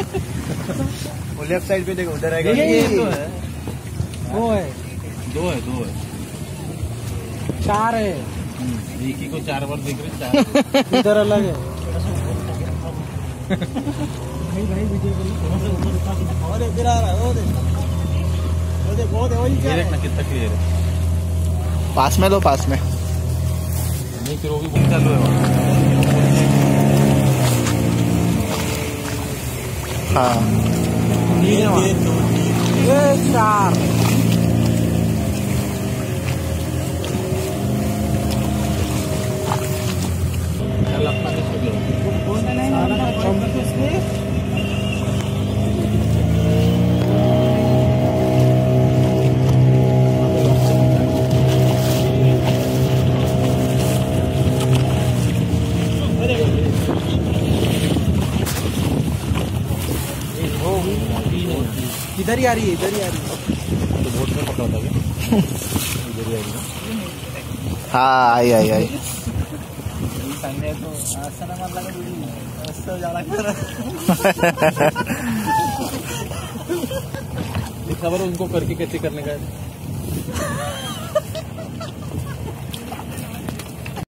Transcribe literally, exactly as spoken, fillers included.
वो left side पे देखो, उधर आएगा। ये तो है, वो है, दो है, दो है, चार है। एक ही को चार बार देख रहे, चार इधर अलग है। भाई भाई वीडियो और इधर आ रहा है, वो देख, वो देख, वो देख, वही क्या है? कितना क्लियर है। पास में लो, पास में नहीं फिर वो भी बहुत चालू है वहाँ। हाँ ये चार इधर ही आ रही है, इधर ही आ रही है। तो बोट में पकड़ा था क्या? इधर ही आई ना। हाँ, आई आई आई तो ऐसा ना मतलब ऐसा जा रहा खबर उनको करके कैसे करने का है।